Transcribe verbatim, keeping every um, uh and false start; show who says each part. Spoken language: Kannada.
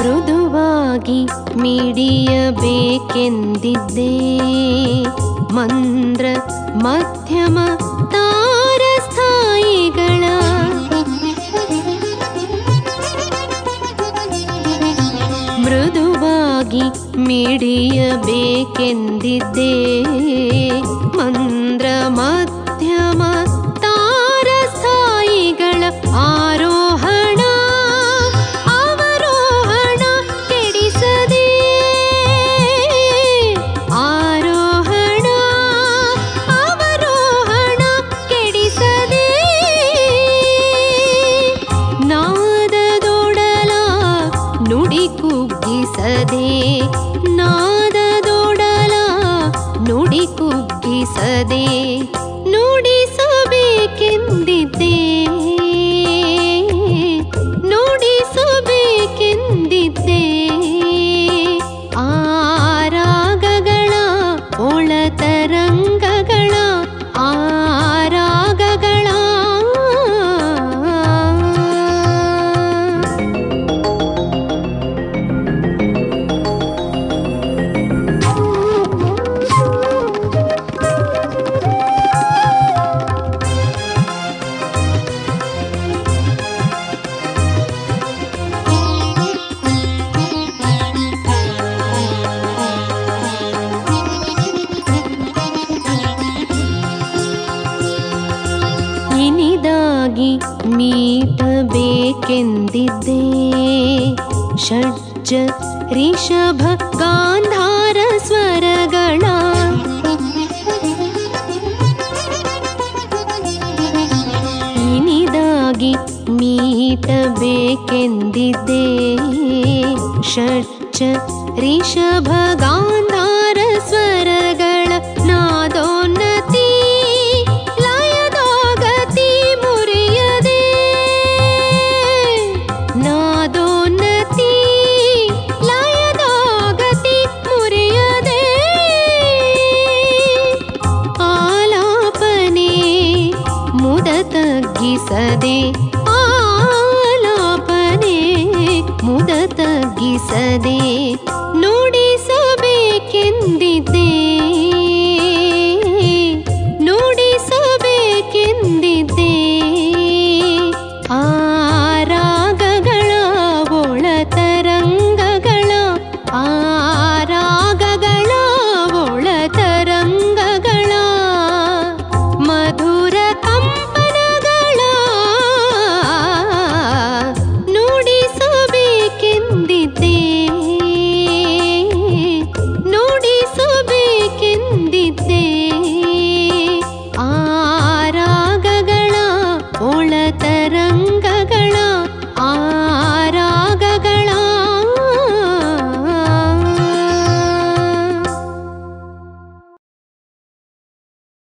Speaker 1: ಮೃದುವಾಗಿ ಮಿಡಿಯಬೇಕೆಂದಿದ್ದೆ ಮಂದ್ರ ಮಧ್ಯಮ ತಾರಸ್ಥಾಯಿಗಳ ಮೃದುವಾಗಿ ಮಿಡಿಯಬೇಕೆಂದಿದ್ದೆ ಮಂದ್ರ ಮಧ್ಯಮ ತಾರಸ್ಥಾಯಿಗಳ ಆರೋಹಣ ಅವರೋಹಣ ಕೆಡಿಸದೆ ಆರೋಹಣ ಅವರೋಹಣ ಕೆಡಿಸದೆ ನಾದದೊಡಲ ನುಡಿ ಕುಗ್ಗಿಸದೆ ನಾದದೊಡಲ ನುಡಿ ಕುಗ್ಗಿಸದೆ ನುಡಿಸಬೇಕೆಂದಿದ್ದೆ ನುಡಿಸಬೇಕೆಂದಿದ್ದೆ ಆ ರಾಗಗಳ ಒಳತರಂಗಗಳ ಆ ರಾಗಗಳ ಇನಿದಾಗಿ ಮೀಟಬೇಕೆಂದಿದ್ದೆ ಷಡ್ಜ ರಿಷಭ ಗಾಂಧಾರ ಸ್ವರಗಳ ಇನಿದಾಗಿ ಮೀಟಬೇಕೆಂದಿದ್ದೆ ಷಡ್ಜ ರಿಷಭ ಗಾಂಧಾರ ಸ್ವರಗಳ ನಾದೋನ್ನತಿ ಲಯದೋಗತಿ ಮುರಿಯದೆ ನಾದೋನ್ನತಿ ಲಯದೋಗತಿ ಮುರಿಯದೆ ಆಲಾಪನೆ ಮುದ ತಗ್ಗಿಸದೆ ಆಲಾಪನೆ ಮುದ ತಗ್ಗಿಸದೆ ನುಡಿಸಬೇಕೆಂದಿದ್ದೆ